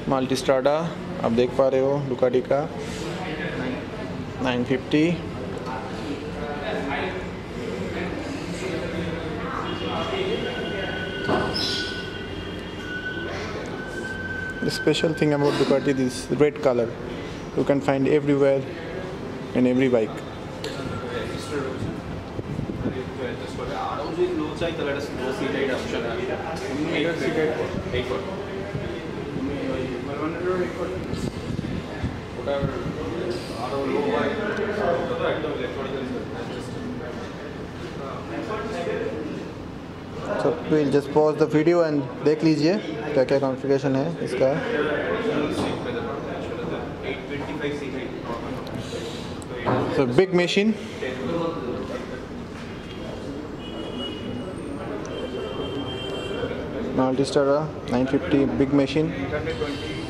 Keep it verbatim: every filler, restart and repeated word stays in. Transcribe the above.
Multistrada आप देख पा रहे हो, डुकाटी का nine fifty. The special thing about Ducati is red color. You can find everywhere in every bike. So we'll just pause the video and देख लीजिए क्या क्या कॉन्फ़िगरेशन है इसका। So big machine. Multistrada nine fifty big machine.